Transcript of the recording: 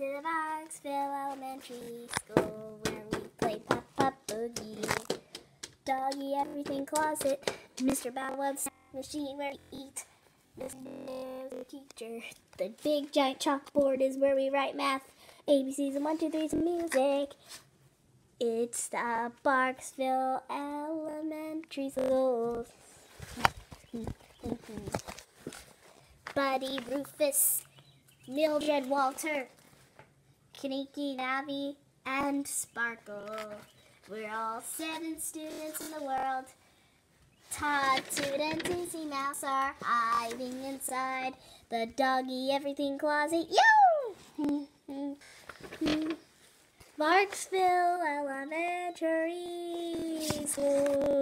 the Barksville Elementary School where we play Pop Boogie. Doggy everything closet, Mr. Battleweb's machine where we eat. Mr. the teacher. The big giant chalkboard is where we write math. ABCs and 1, 2, 3's music. It's the Barksville Elementary School. Buddy, Rufus, Mildred, Walter, Kinky, Navi, and Sparkle. We're all 7 students in the world. Todd, Toot, and Tootsie Mouse are hiding inside the doggy everything closet. Yo! Barksville Elementary School.